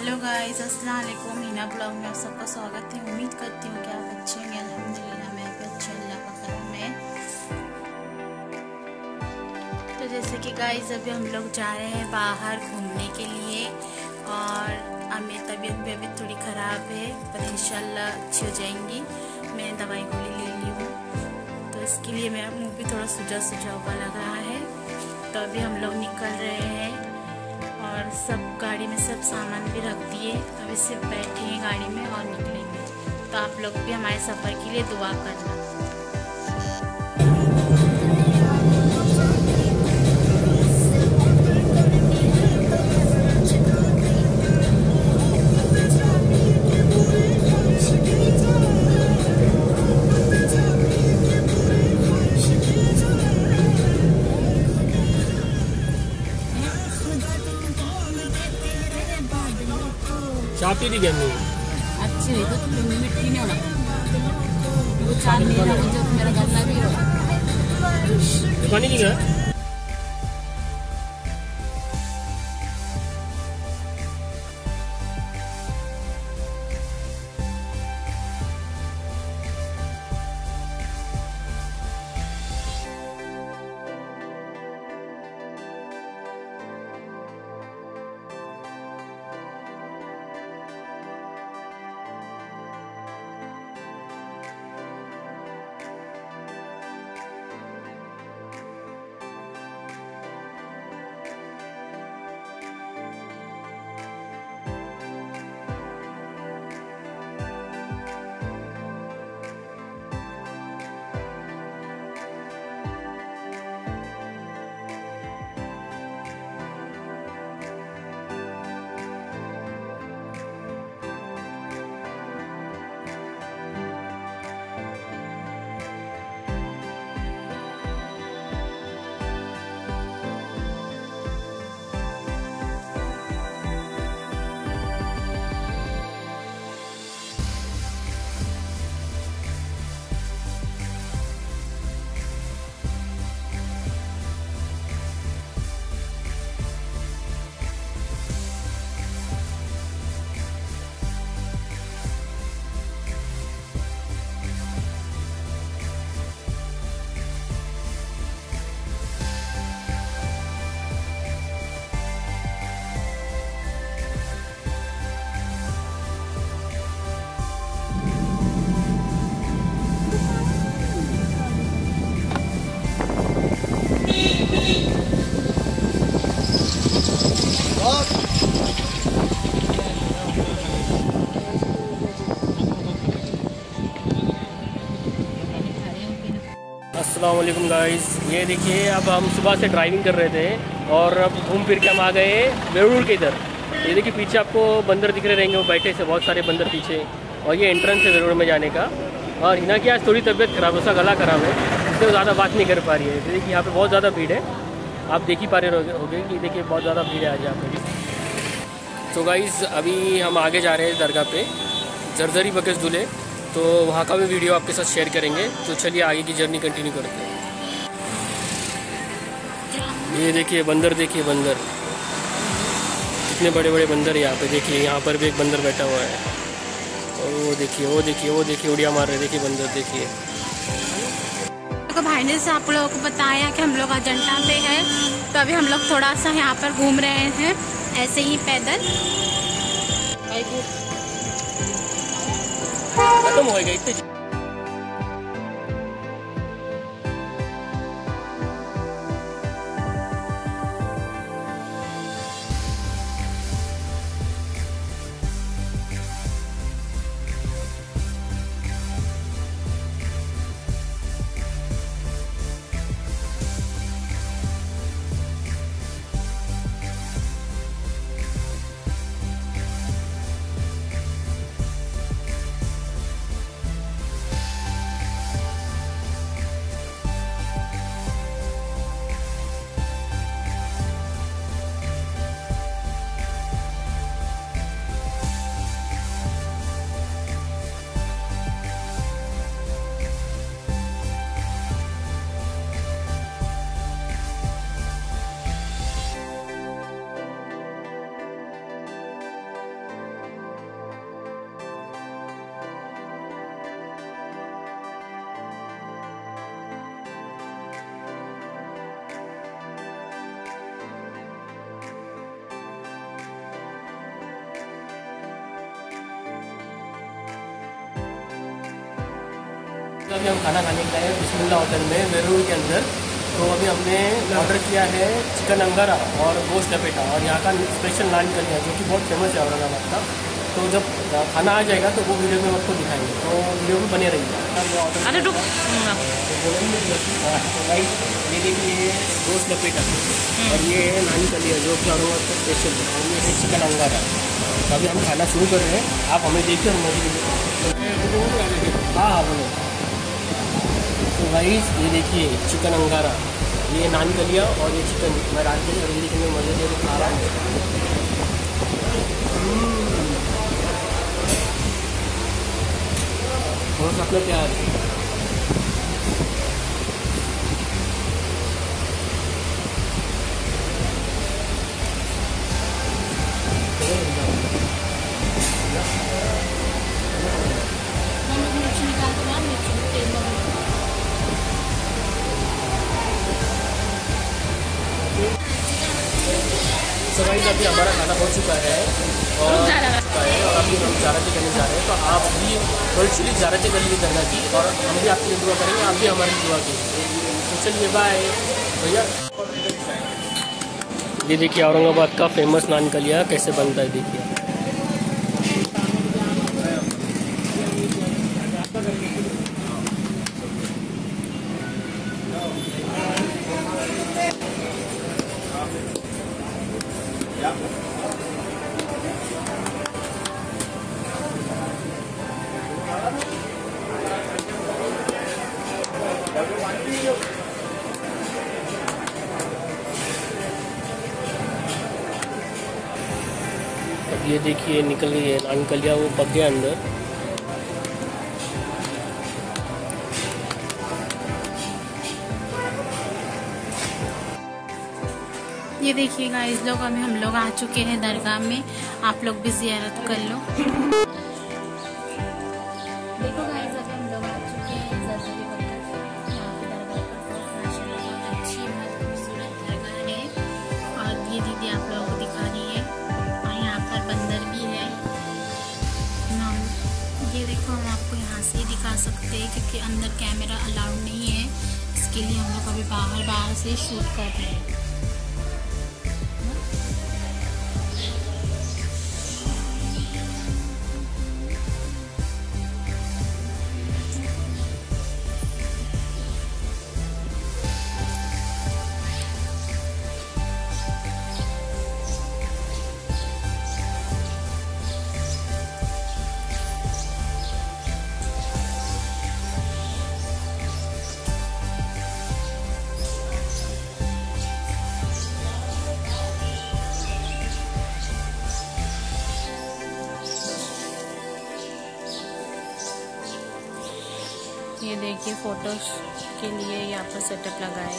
Hello guys, अस्सलाम वालेकुम। हीना blog में आप सबका स्वागत है। उम्मीद करती हूँ कि आप अच्छे होंगे। अल्हम्दुलिल्लाह मैं भी अच्छी, अल्लाह का करम है। तो जैसे कि गाइस अभी हम लोग जा रहे हैं बाहर घूमने के लिए और हमें तबीयत भी अभी थोड़ी ख़राब है, पर इंशाल्लाह अच्छी हो जाएंगी। मैंने दवाई गोली ले ली हूँ, तो इसके लिए मेरा मुँह भी थोड़ा सूजा हुआ लग रहा है। तो अभी हम लोग निकल रहे हैं और सब गाड़ी में सब सामान भी रख दिए। अभी सिर्फ बैठेंगे गाड़ी में और निकलेंगे। तो आप लोग भी हमारे सफ़र के लिए दुआ करना। चापी दी गई अच्छी नहीं तो मिट्टी नहीं होना, वो चाल नहीं है जो मेरा गला भी हो। पानी नहीं है। अस्सलाम वालेकुम गाइस, ये देखिए अब हम सुबह से ड्राइविंग कर रहे थे और अब घूम फिर के हम आ गए वेरूर के इधर। ये देखिए पीछे आपको बंदर दिख रहे रहेंगे, वो बैठे से बहुत सारे बंदर पीछे, और ये एंट्रेंस है वेरूर में जाने का। और हिना की आज थोड़ी तबीयत ख़राब है, उसका गला ख़राब है, इससे ज़्यादा बात नहीं कर पा रही है। देखिए यहाँ पे बहुत ज़्यादा भीड़ है, आप देख ही पा रहे होगे कि देखिए बहुत ज़्यादा भीड़ है आज यहाँ पे। तो गाइस अभी हम आगे जा रहे हैं दरगाह पे, जरजरी बकस दूल्हे, तो वहाँ का भी वीडियो आपके साथ शेयर करेंगे। तो चलिए आगे की जर्नी कंटिन्यू करते हैं। ये देखिए बंदर, देखिए बंदर, कितने बड़े बड़े बंदर यहाँ पे। देखिए यहाँ पर भी एक बंदर बैठा हुआ है, और वो देखिए वो देखिए वो देखिए उड़िया मार रहे, देखिए बंदर देखिए। तो भाई ने से आप लोगों को बताया कि हम लोग अजंता पे हैं, तो अभी हम लोग थोड़ा सा यहाँ पर घूम रहे हैं ऐसे ही पैदल। खत्म हो गया इतने। अभी हम खाना खाने के लिए बिस्मिल्लाह होटल में वेरूर के अंदर। तो अभी हमने ऑर्डर किया है चिकन अंगारा और गोश्त लपेटा और यहाँ का स्पेशल नान कलिया जो कि बहुत फेमस है औरंगाबाद का। तो जब खाना आ जाएगा तो वो वीडियो में आपको दिखाएंगे, तो वीडियो में बने रहिए। अरे रुक, ये देखिए गोश्त लपेटा और ये है नान कलिया जो कि औरंगाबाद का स्पेशल है, और ये है चिकन अंगारा। तो अभी हम खाना शुरू कर रहे हैं, आप हमें देखिए हाँ हाँ बोलो। तो गाइस ये देखिए चिकन अंगारा, ये नान कलिया और ये चिकन मैं डाल के और ये देखिए मज़े से खा रहा हूँ। और अपना प्यार तो गाइस अभी हमारा खाना हो चुका है और अभी हम ज़्यारतें करने जा रहे हैं। तो आप भी वर्चुअली ज़्यारतें कर लिए करना की, और हम भी आपके लिए दुआ करेंगे, आप भी हमारी दुआ कीजिए। तो चलिए बाय भैया। ये देखिए औरंगाबाद का फेमस नान कलिया कैसे बनता है, देखिए। अब ये देखिए निकल गई है नान कलिया, वो पक गया अंदर। ये देखिए गाइस लोग, अभी हम लोग आ चुके हैं दरगाह में, आप लोग भी ज़ियारत कर लो। देखो गाइस अभी हम लोग आ चुके हैं यहाँ पे दरगाह पर। माशाल्लाह बहुत अच्छी बहुत खूबसूरत दरगाह है, और ये दीदी आप लोगों को दिखा रही है, और यहाँ पर बंदर भी है। ये देखो हम आपको यहाँ से ही दिखा सकते हैं क्योंकि अंदर कैमरा अलाउड नहीं है, इसके लिए हम लोग अभी बाहर से शूट कर रहे हैं। ये देखिए फोटोज के लिए यहाँ पर सेटअप लगा है,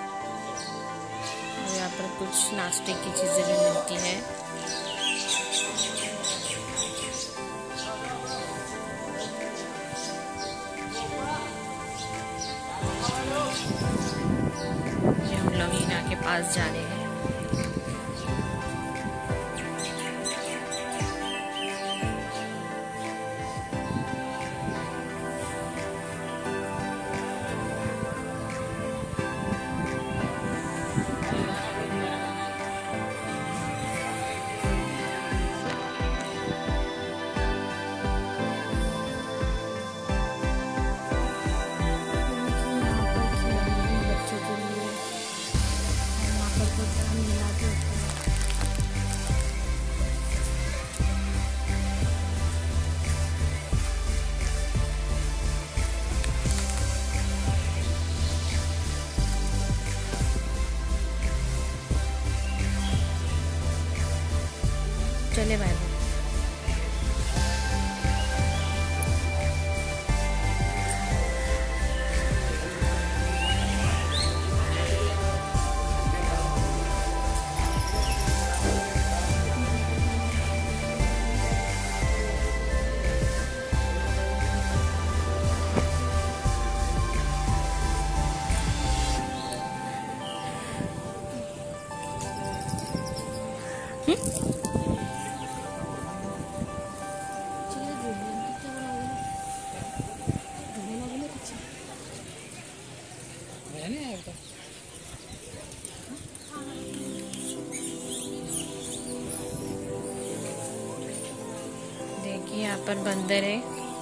और यहाँ पर कुछ नाश्ते की चीज़ें भी मिलती है। ये हम लोग हिना के पास जा रहे हैं। चले बाय। यहाँ पर बंदर है।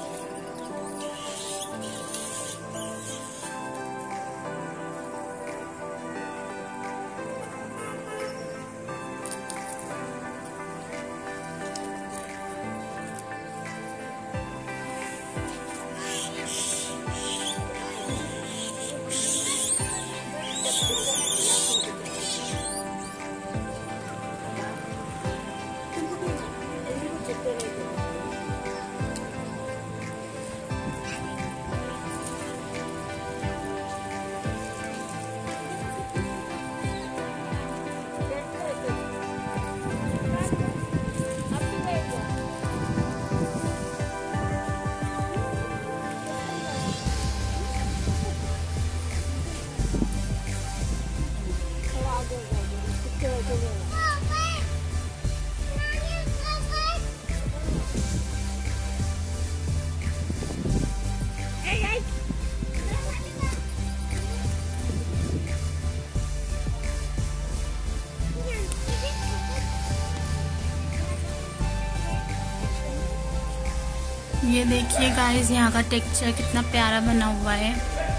ये देखिए गाइस, यहाँ का टेक्सचर कितना प्यारा बना हुआ है।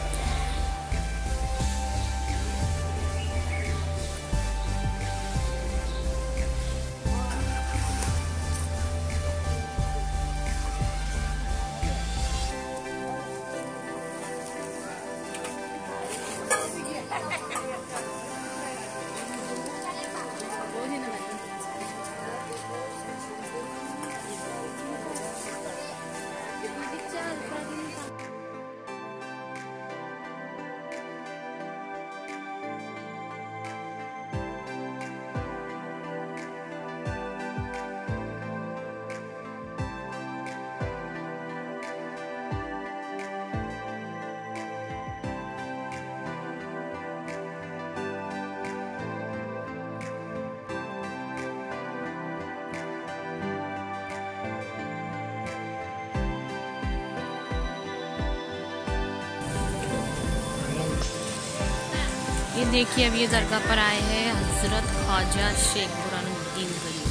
ये देखिए, अब ये दरगाह पर आए हैं हजरत ख्वाजा शेख बुरहानुद्दीन गरीब।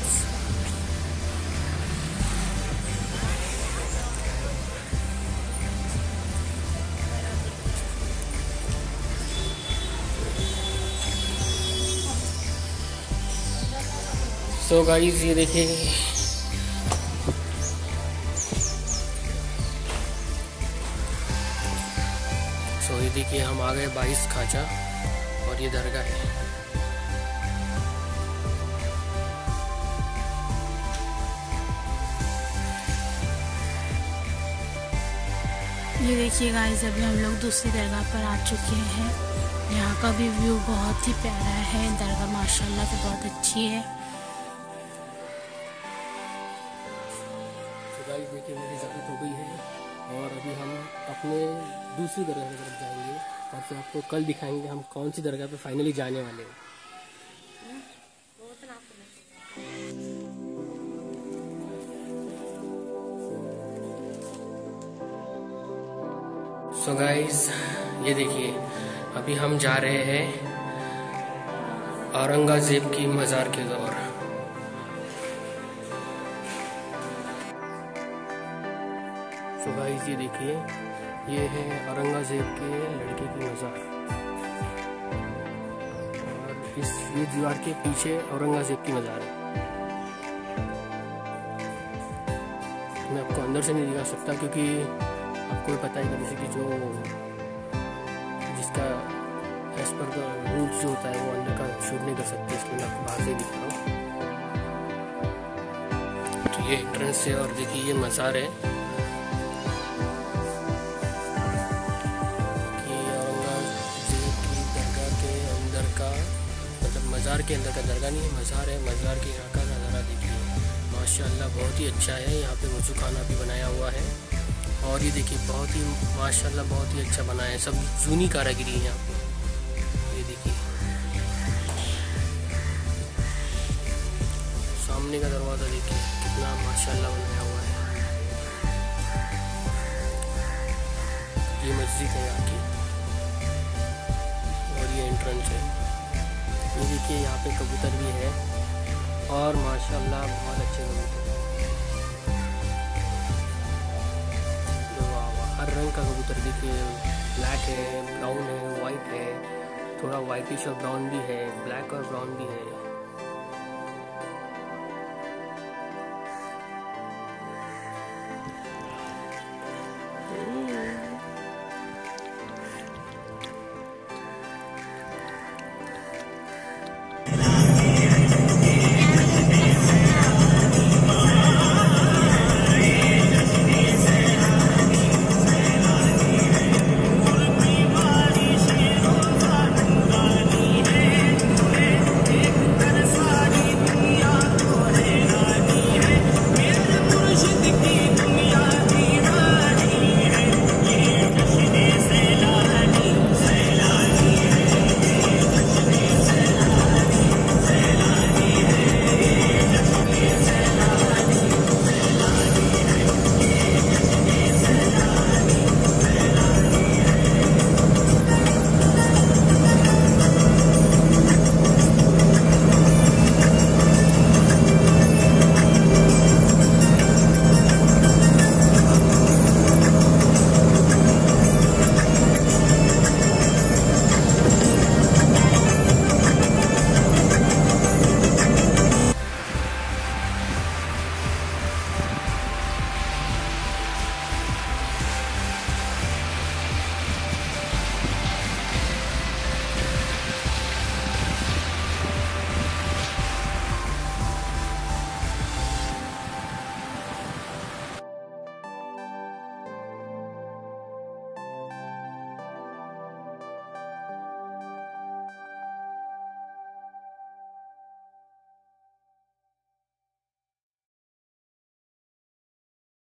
सो गाइस, ये देखिए ये देखिए हम आ गए 22 खाचा और ये दरगाह है। ये देखिए गाइस, अभी हम लोग दूसरी दरगाह पर आ चुके हैं। यहाँ का भी व्यू बहुत ही प्यारा है। दरगाह माशाल्लाह से बहुत अच्छी है। तो गाइस देखिए, मेरी ज़रूरत हो गई है और अभी हम अपने दूसरी दरगाह की तरफ जाएंगे और फिर आपको कल दिखाएंगे हम कौन सी दरगाह पे फाइनली जाने वाले हैं। सो गाइस, ये देखिए अभी हम जा रहे हैं औरंगजेब की मज़ार की ओर। सो गाइस, ये देखिए ये है औरंगजेब के लड़के की मज़ार और ये दीवार के पीछे औरंगजेब की मज़ार है। मैं आपको अंदर से नहीं दिखा सकता क्योंकि आपको पता ही जैसे कि जिसका एज पर का रूल्स जो होता है वो अंदर का शूट नहीं कर सकते, इसलिए मैं आपको बाहर से दिख रहा हूँ। तो ये एंट्रेंस है और देखिए ये मज़ार है कि औरंगजेब की दरगाह के अंदर का, मतलब मज़ार के अंदर का दरगाह नहीं है, मज़ार है। मज़ार के यहाँ का नज़ारा देखिए माशाल्लाह बहुत ही अच्छा है। यहाँ पे वज़ू खाना भी बनाया हुआ है और ये देखिए बहुत ही माशाल्लाह बहुत ही अच्छा बनाया है। सब जूनी कारीगरी है यहाँ पे। ये देखिए सामने का दरवाज़ा देखिए कितना माशाल्लाह बनाया हुआ है। ये मस्जिद है यहाँ की और ये एंट्रेंस है। ये देखिए यहाँ पे कबूतर भी है और माशाल्लाह बहुत अच्छे कबूतर। हर रंग का कबूतर देखिए, ब्लैक है, ब्राउन है, वाइट है, थोड़ा वाइटिश और ब्राउन भी है, ब्लैक और ब्राउन भी है।